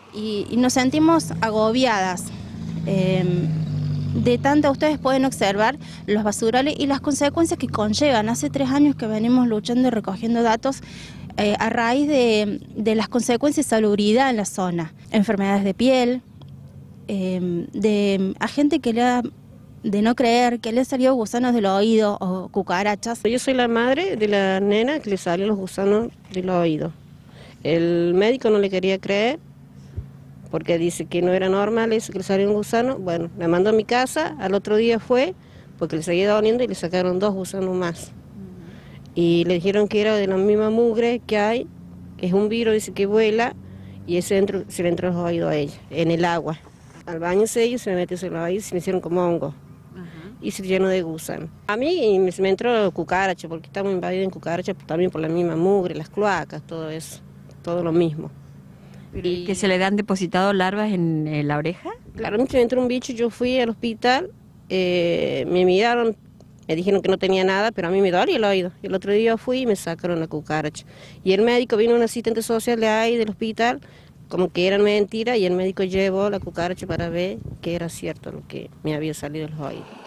y nos sentimos agobiadas. De tanto ustedes pueden observar los basurales y las consecuencias que conllevan. Hace 3 años que venimos luchando y recogiendo datos a raíz de las consecuencias de salubridad en la zona. Enfermedades de piel, a gente que le ha, de no creer, que le han salido gusanos del oído o cucarachas. Yo soy la madre de la nena que le salió los gusanos del oído. El médico no le quería creer porque dice que no era normal eso, que le salió un gusano. Bueno, me mandó a mi casa, al otro día fue, porque le seguía doliendo y le sacaron 2 gusanos más. Y le dijeron que era de la misma mugre que hay, que es un virus, dice que vuela, y ese se le entró los oídos a ella, en el agua. Al baño se me metió en los oídos y se me hicieron como hongo. Y se llenó de gusanos. A mí se me entró cucaracha, porque estamos invadidos en cucaracha, también por la misma mugre, las cloacas, todo eso, todo lo mismo. ¿Y que se le han depositado larvas en la oreja? Claro, a mí se me entró un bicho, yo fui al hospital, me miraron, me dijeron que no tenía nada, pero a mí me dolía el oído. Y el otro día fui y me sacaron la cucaracha. Y el médico, vino un asistente social de ahí del hospital, como que era mentira, y el médico llevó la cucaracha para ver que era cierto lo que me había salido de los oídos.